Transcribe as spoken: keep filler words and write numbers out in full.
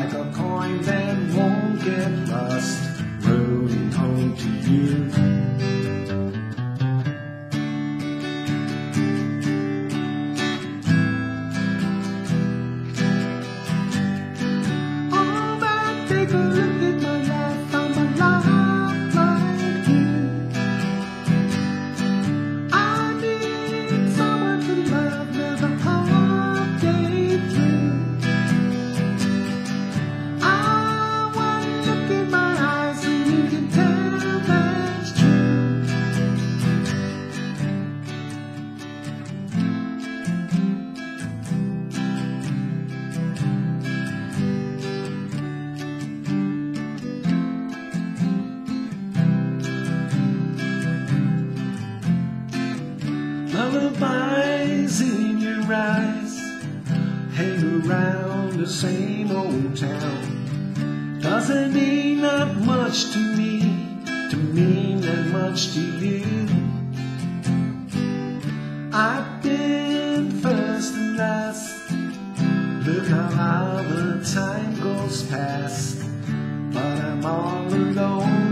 like a coin that won't get lost, rolling home to you. Oh, man, take a look at my life, I'm alive like you. I need someone to love, never hard day through. I want to look in my eyes and you can tell that's true. Lullabies in your eyes hang around the same old town. Doesn't mean that much to me, to mean that much to you. I've been first and last, look how the time goes past, but I'm all alone